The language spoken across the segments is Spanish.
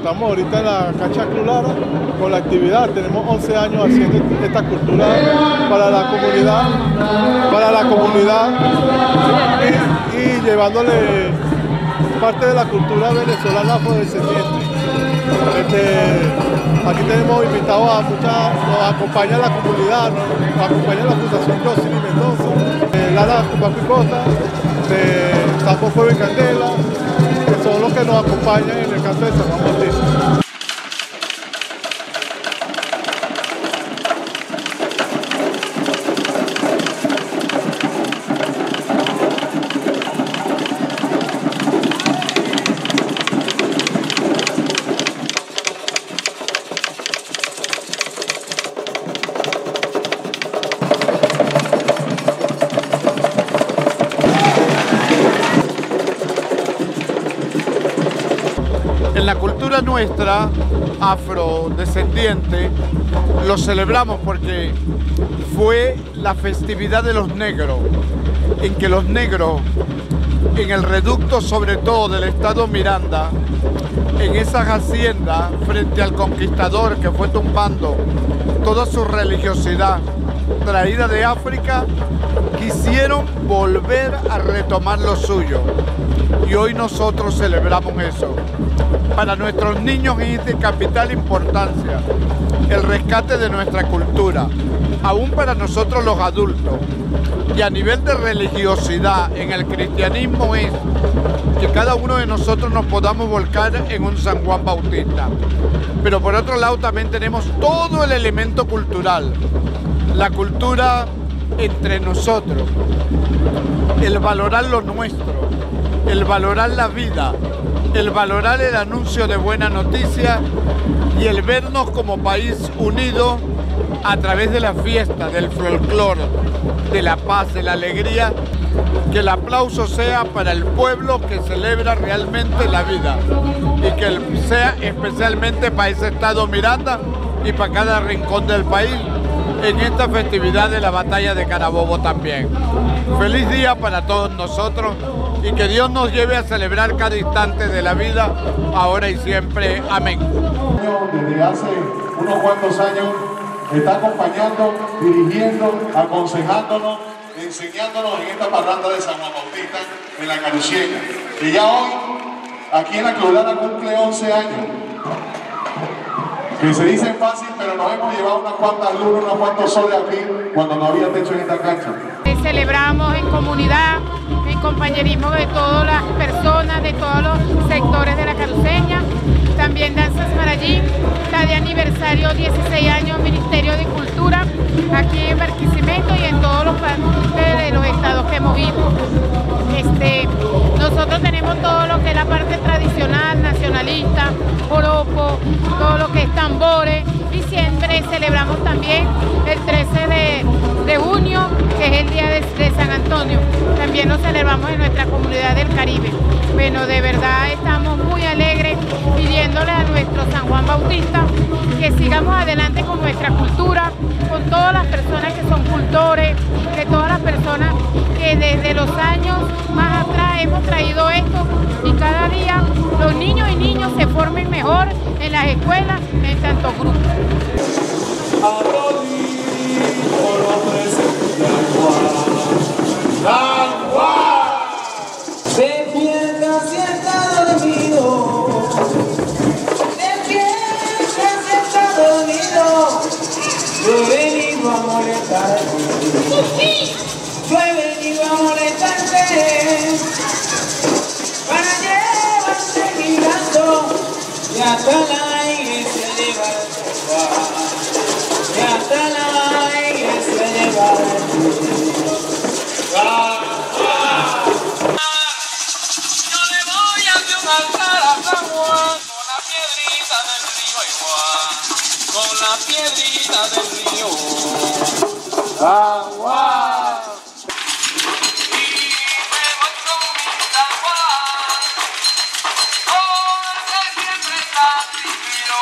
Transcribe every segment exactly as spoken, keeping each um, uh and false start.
Estamos ahorita en la cancha Cruz Lara con la actividad. Tenemos once años haciendo esta cultura para la comunidad, para la comunidad y, y llevándole parte de la cultura venezolana afrodescendiente. Este, aquí tenemos invitados a muchas, nos acompaña la comunidad, nos, nos acompaña la Fundación Jocelyn Mendoza, de Lara Tupac Costa, de Tambo Fuego y Candela, que son los que nos acompañan en el canto de San Juan Bautista. En la cultura nuestra, afrodescendiente, lo celebramos porque fue la festividad de los negros, en que los negros, en el reducto sobre todo del estado Miranda, en esas haciendas, frente al conquistador que fue tumbando toda su religiosidad traída de África, quisieron volver a retomar lo suyo. Y hoy nosotros celebramos eso. Para nuestros niños es de capital importancia el rescate de nuestra cultura, aún para nosotros los adultos. Y a nivel de religiosidad en el cristianismo es que cada uno de nosotros nos podamos volcar en un San Juan Bautista. Pero por otro lado también tenemos todo el elemento cultural, la cultura entre nosotros, el valorar lo nuestro, el valorar la vida, el valorar el anuncio de buena noticia y el vernos como país unido a través de la fiesta, del folclore, de la paz, de la alegría. Que el aplauso sea para el pueblo que celebra realmente la vida y que sea especialmente para ese estado Miranda y para cada rincón del país en esta festividad de la batalla de Carabobo también. Feliz día para todos nosotros y que Dios nos lleve a celebrar cada instante de la vida, ahora y siempre. Amén. Desde hace unos cuantos años está acompañando, dirigiendo, aconsejándonos, enseñándonos en esta parranda de San Juan Bautista en la Carucieña, que ya hoy aquí en la Cruz Lara cumple once años. Que se dicen fácil, pero nos hemos llevado unas cuantas lunas, unos cuantos soles aquí cuando no había techo en esta cancha. Celebramos en comunidad, en compañerismo de todas las personas, de todos los sectores de la Caruceña. También Danzas Marallín, está de aniversario dieciséis años Ministerio de Cultura, aquí en Barquisimeto y en todos los países de los estados que hemos ido. Este, nosotros tenemos todo lo que es la parte tradicional, nacionalista, joropo, todo lo que es tambores, y siempre celebramos también el trece de junio, que es el día de, de San Antonio. También lo celebramos en nuestra comunidad del Caribe. Bueno, de verdad estamos muy alegres pidiéndole a nuestro San Juan Bautista que sigamos adelante con nuestra cultura, con todas las personas que son cultores, de todas las personas que desde los años más atrás hemos traído esto, y cada día los niños y niños se formen mejor en las escuelas, en tantos grupos. Despierta si está dormido, despierta si está dormido. Yo he venido a molestarte, yo he venido a molestarte, para llevarte mi gato y hasta la iglesia llevarte, y hasta la iglesia llevarte. Con la piedrita del río, agua. Y me voy con mi agua, porque siempre está frío.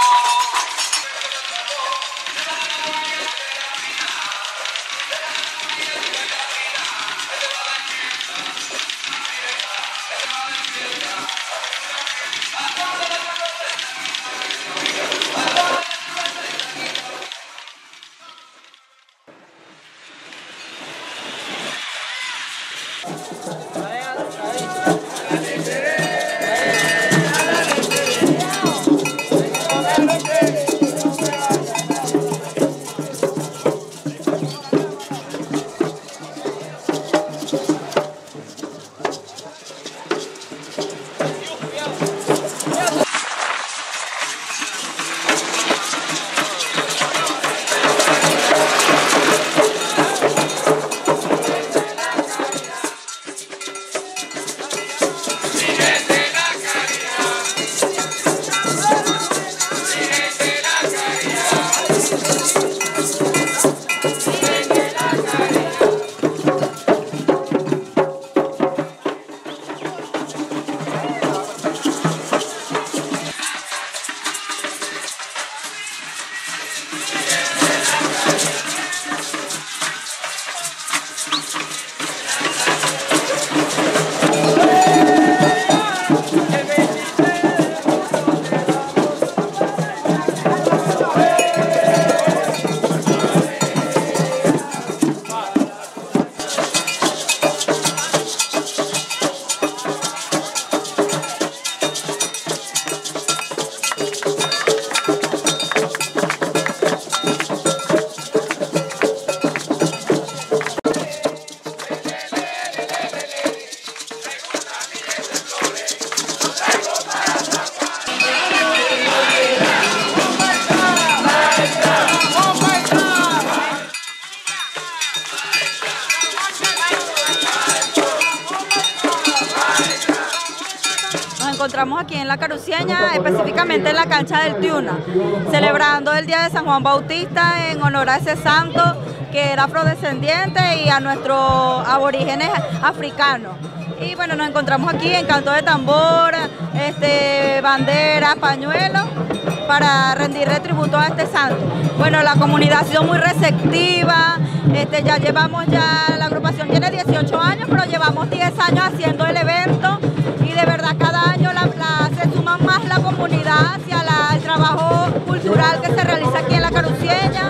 encontramos aquí en la Caruceña, específicamente en la cancha del Tiuna, celebrando el Día de San Juan Bautista en honor a ese santo que era afrodescendiente y a nuestros aborígenes africanos. Y bueno, nos encontramos aquí en canto de tambor, este, banderas, pañuelos, para rendirle tributo a este santo. Bueno, la comunidad ha sido muy receptiva, este, ya llevamos ya, la agrupación tiene dieciocho años, pero llevamos diez años haciendo el evento y de verdad cada año la, la, se suma más la comunidad hacia la, el trabajo cultural que se realiza aquí en la Caruceña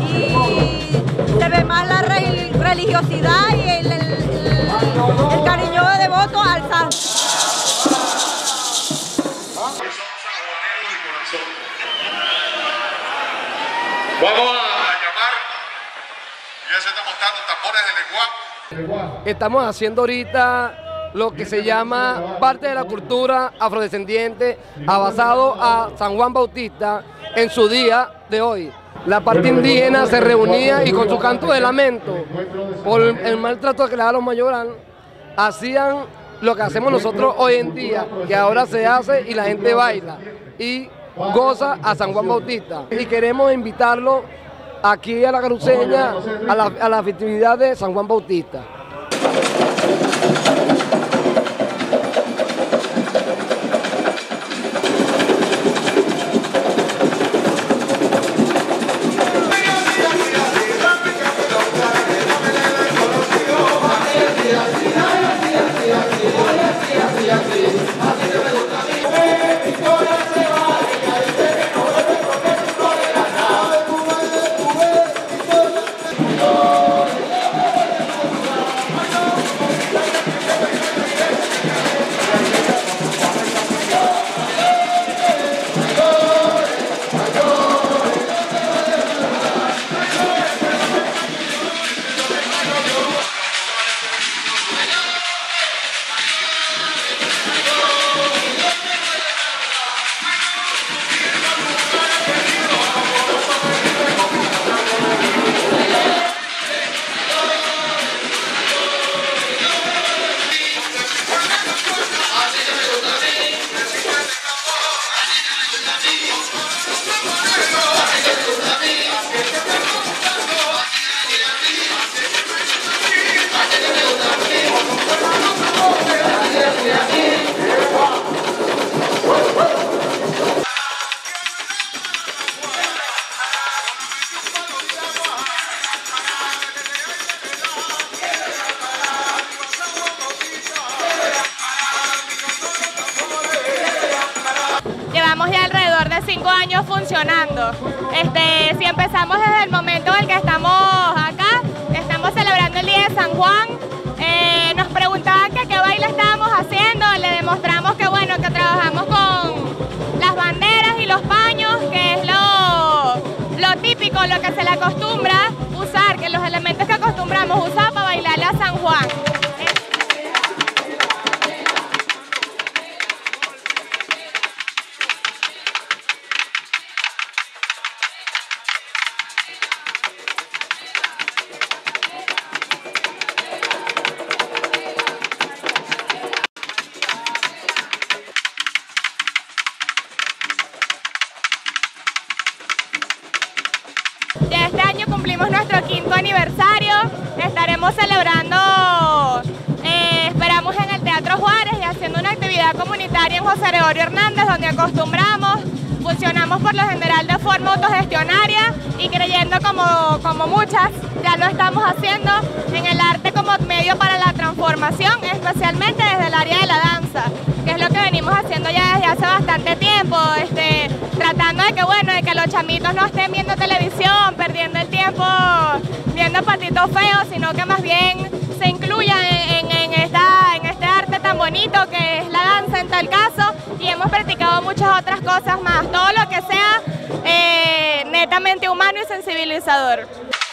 y se ve más la re, religiosidad y el, el, el, el cariño devoto al santo. Vamos a llamar, ya se están montando tambores de lenguaje. Estamos haciendo ahorita lo que se llama parte de la cultura afrodescendiente, basado a San Juan Bautista en su día de hoy. La parte indígena se reunía y con su canto de lamento, por el maltrato que le da a los mayores, hacían lo que hacemos nosotros hoy en día, que ahora se hace y la gente baila y goza a San Juan Bautista. Y queremos invitarlo aquí a la Caruceña a la, a la festividad de San Juan Bautista. Llevamos ya alrededor de cinco años funcionando. Este, si empezamos desde el momento en el que estamos acá, estamos celebrando el Día de San Juan, eh, nos preguntaban veinticinco aniversario. Estaremos celebrando, eh, esperamos en el Teatro Juárez y haciendo una actividad comunitaria en José Gregorio Hernández, donde acostumbramos, funcionamos por lo general de forma autogestionaria y creyendo como, como muchas, ya lo estamos haciendo en el arte como medio para la transformación, especialmente desde el área de la danza, que es lo que venimos haciendo ya desde hace bastante tiempo, este, tratando de que, bueno, de que los chamitos no estén viendo televisión, perdiendo el tiempo viendo patitos feos, sino que más bien se incluyan en, en, en, esta, en este arte tan bonito que es la danza en tal caso, y hemos practicado muchas otras cosas más, todo lo que sea eh, netamente humano y sensibilizador.